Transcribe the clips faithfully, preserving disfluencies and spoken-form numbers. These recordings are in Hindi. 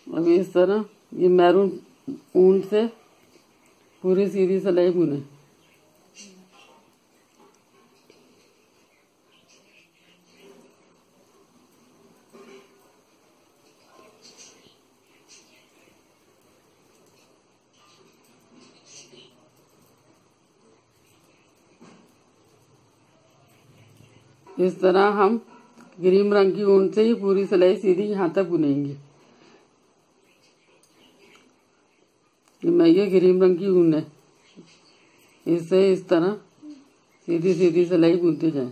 अभी इस तरह ये मैरून ऊन से पूरी सीधी सिलाई बुने। इस तरह हम क्रीम रंग की ऊन से ही पूरी सिलाई सीधी यहाँ तक बुनेंगे। मैं ये क्रीम रंग की ऊन है, इससे इस तरह सीधी सीधी सिलाई बुनते जाएं।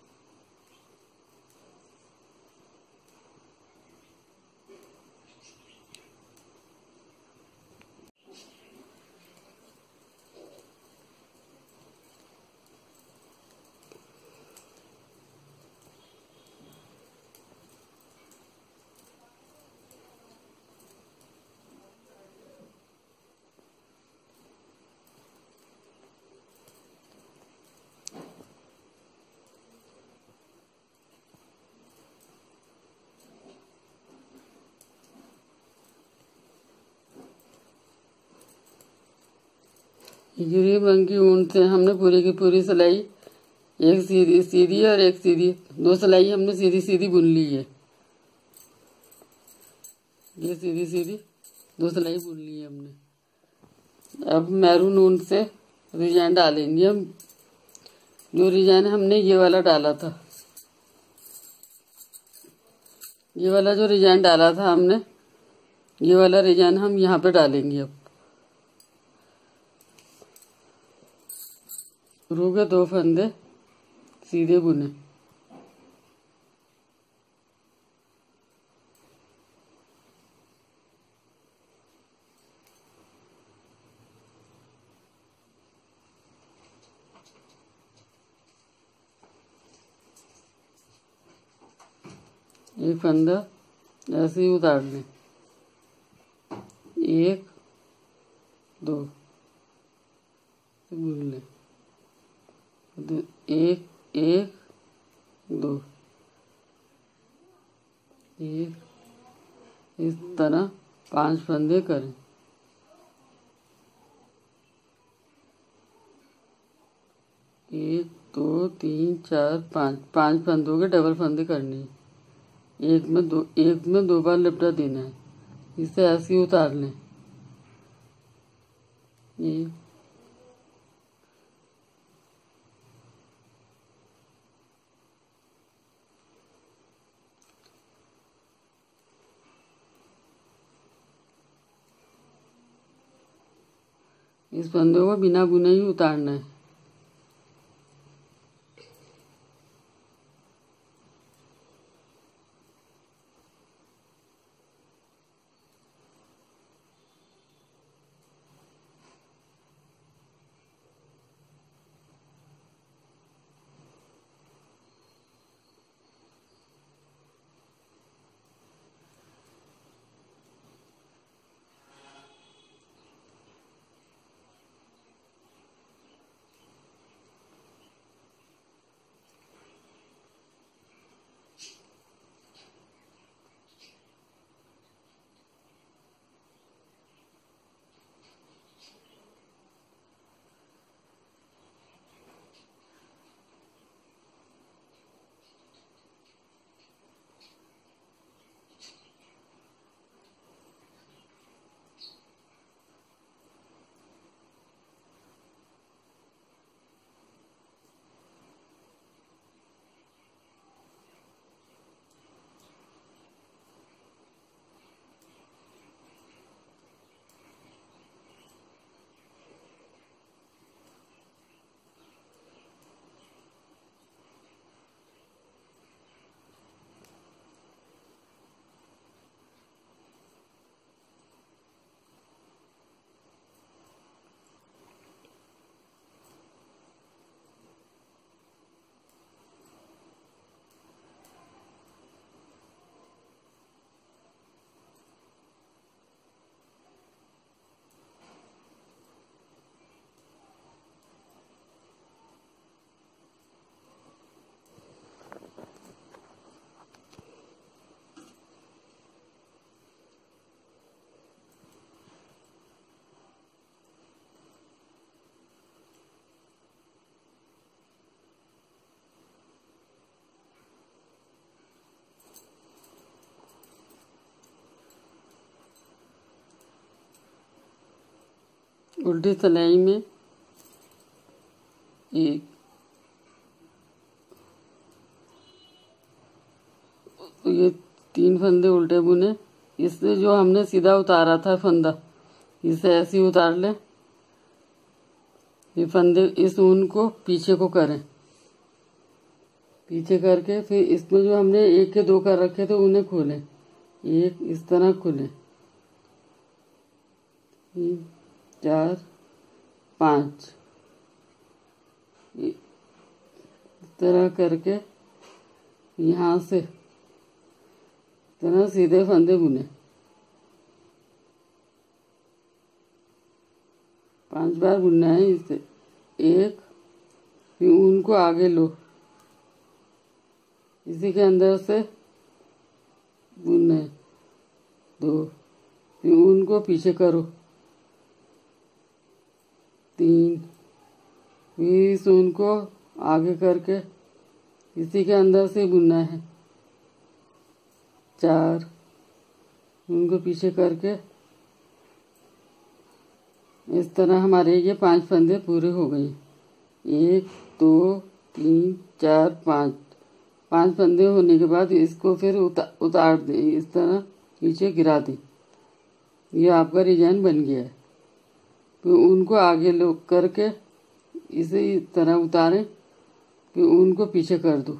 क्रीम रंग की ऊन से हमने पूरी की पूरी सिलाई एक सीधी सीधी और एक सीधी दो सिलाई हमने सीधी सीधी बुन ली है। ये सीधी सीधी दो सिलाई बुन ली है हमने। अब मैरून ऊन से डिजाइन डालेंगे हम। जो डिजाइन हमने ये वाला डाला था, ये वाला जो डिजाइन डाला था हमने, ये वाला डिजाइन हम यहाँ पे डालेंगे। अब रू के दो फंदे सीधे बुने। एक फंदा ऐसे ही उतार लें, एक दो बुन लें, एक एक दो, एक इस तरह पांच फंदे करें। एक दो तीन चार पाँच पांच फंदों के डबल फंदे करने हैं। एक में दो एक में दो बार लिपटा देना है। इसे ऐसे ही उतार लें। एक इस फंदों को बिना बुने ही उतारना है। उल्टी सिलाई में एक, ये तीन फंदे उल्टे बुने। इससे जो हमने सीधा उतारा था फंदा, इसे ऐसे ही उतार लें। ये फंदे इस ऊन को पीछे को करें, पीछे करके फिर इसमें जो हमने एक के दो कर रखे थे उन्हें खोलें। एक इस तरह खुले, तीन चार पाँच, इस तरह करके यहाँ से इस तरह सीधे फंदे बुने। पांच बार बुनना है इसे। एक, फिर ऊन को आगे लो, इसी के अंदर से बुनना है। दो, फिर ऊन को पीछे करो। तीन, फिर इस ऊन को आगे करके इसी के अंदर से बुनना है। चार, ऊन को पीछे करके इस तरह हमारे ये पांच फंदे पूरे हो गए। एक दो तीन चार पाँच, पांच फंदे होने के बाद इसको फिर उता, उतार दें, इस तरह नीचे गिरा दें। ये आपका डिजाइन बन गया है। फिर उनको आगे लो करके इसे इस तरह उतारें, फिर उनको पीछे कर दो।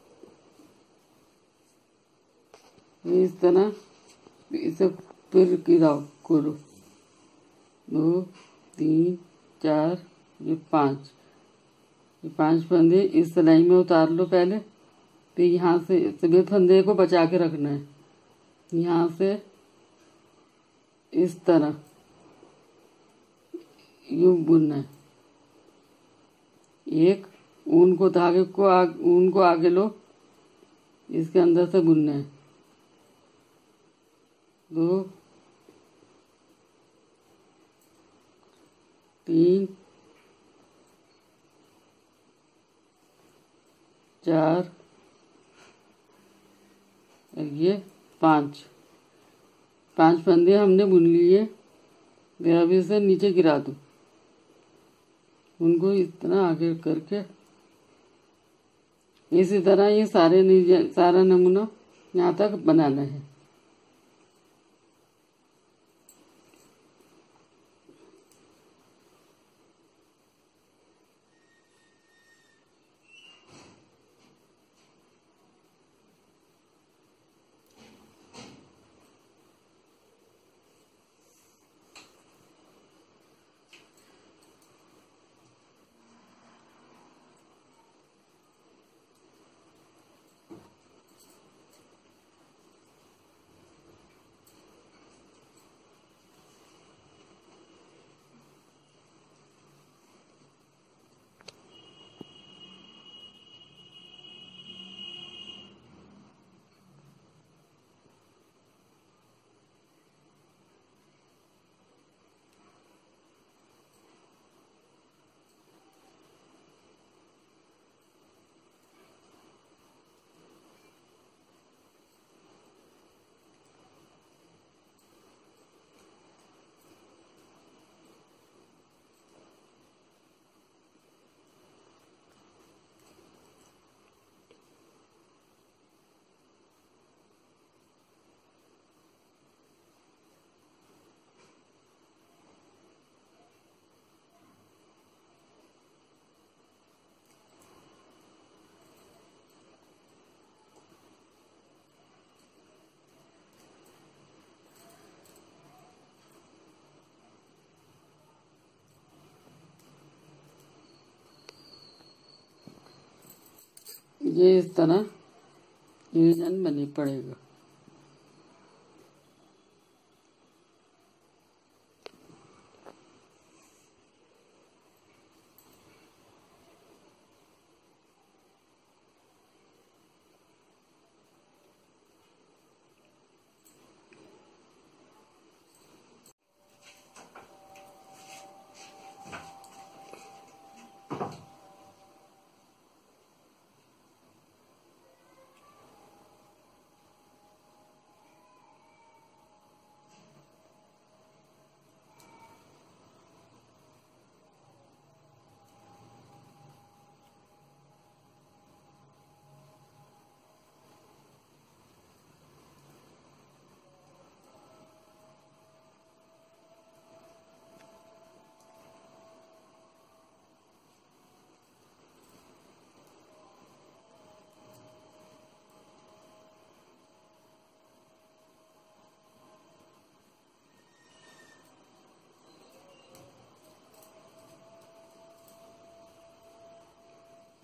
इस तरह इसे फिर गिराओ, खोलो। दो तीन चार, ये पाँच, ये पांच फंदे इस सिलाई में उतार लो पहले। फिर यहाँ से सभी फंदे को बचा के रखना है। यहाँ से इस तरह यूं बुनना है। एक, ऊन को धागे को आग, ऊन को आगे लो, इसके अंदर से बुनना है। दो तीन चार, ये पाँच, पांच फंदे हमने बुन लिए। अब इसे नीचे गिरा दो। उनको इस तरह आगे करके इसी तरह ये सारे सारा नमूना यहाँ तक बनाना है। ये इस तरह डिजाइन बनी पड़ेगा।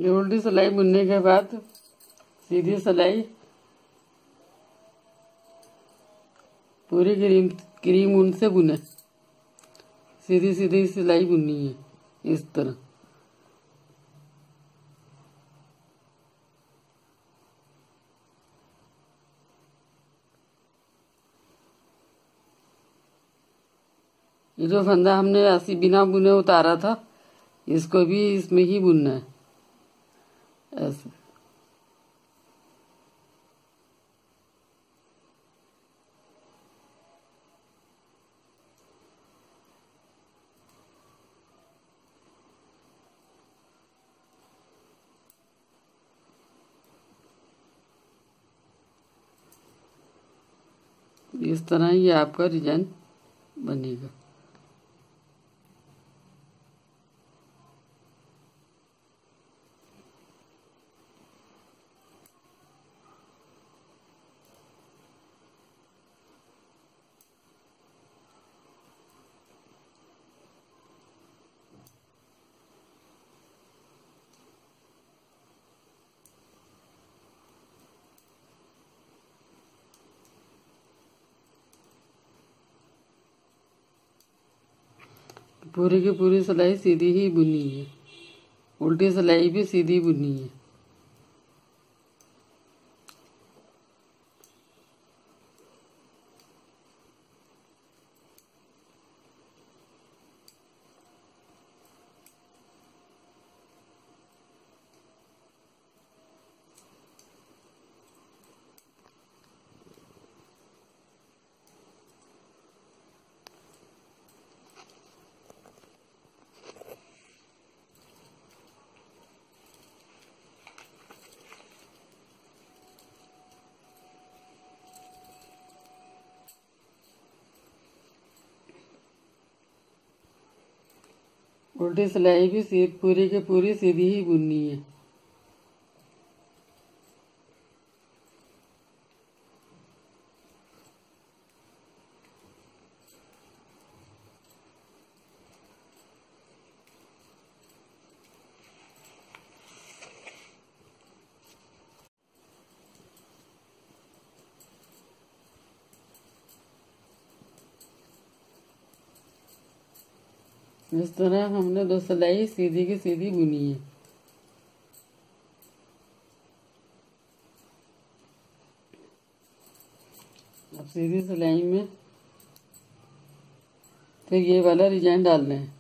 ये उल्टी सिलाई बुनने के बाद सीधी सिलाई पूरी क्रीम क्रीम ऊन से बुने। सीधी सीधी सिलाई बुननी है इस तरह। ये जो फंदा हमने ऐसी बिना बुने उतारा था, इसको भी इसमें ही बुनना है ऐसे। इस तरह ही आपका डिजाइन बनेगा। पूरी की पूरी सिलाई सीधी ही बुनी है, उल्टी सिलाई भी सीधी बुनी है। उल्टी सिलाई भी सी पूरी की पूरी सीधी ही बुननी है। इस तरह हमने दो सिलाई सीधी की सीधी बुनी है। अब सीधी सिलाई में फिर ये वाला डिजाइन डालना है।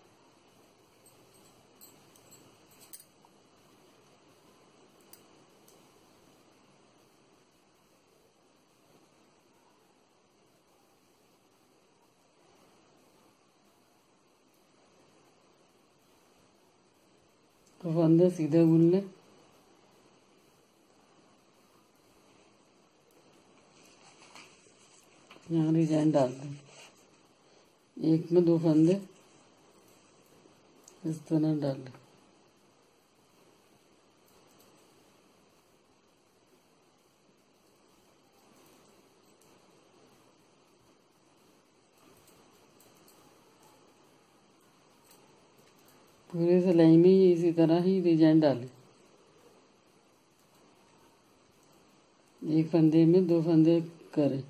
तो फंदे सीधे बुन ले। यहाँ डिजाइन डाल दें। एक में दो फंदे इस तरह डाल लें। पूरी सिलाई में ही इसी तरह ही डिजाइन डालें। एक फंदे में दो फंदे करें।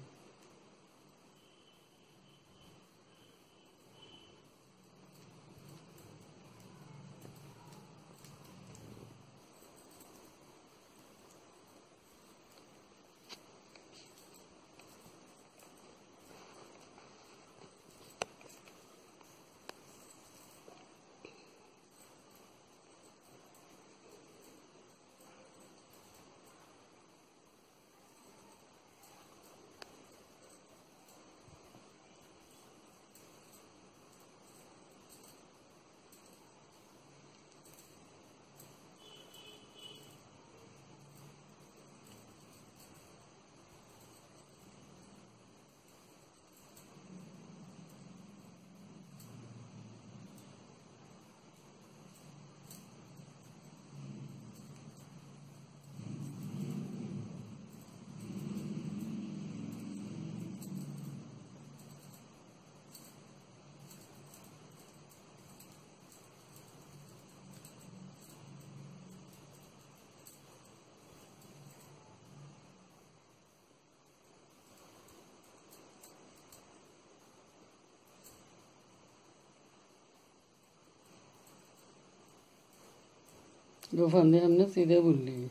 दो फंदे हमने सीधे बुन लिए।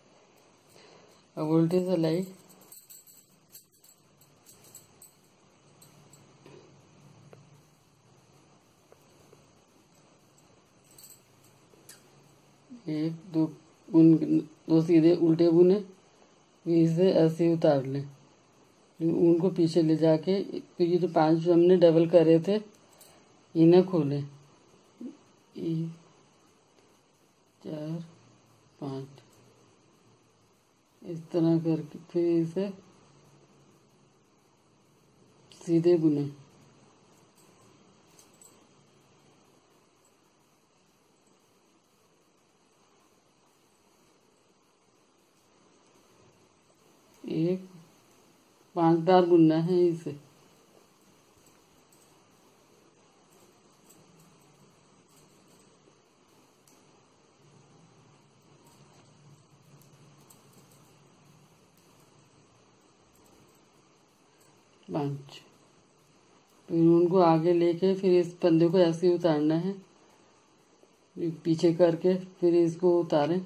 अब उल्टी सिलाई एक दो बुन, दो सीधे उल्टे बुने, फिर इसे ऐसे उतार लें, उनको पीछे ले जाके तो ये जो पांच हमने डबल करे थे इन्हें खोलें, एक चार पाँच, इस तरह करके फिर इसे सीधे बुने। एक पांच बार बुनना है इसे। पांच, फिर उनको आगे लेके फिर इस फंदे को ऐसे उतारना है, पीछे करके फिर इसको उतारें,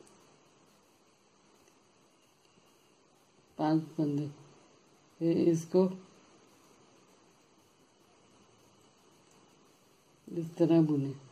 पांच फंदे, फिर इसको इस तरह बुने।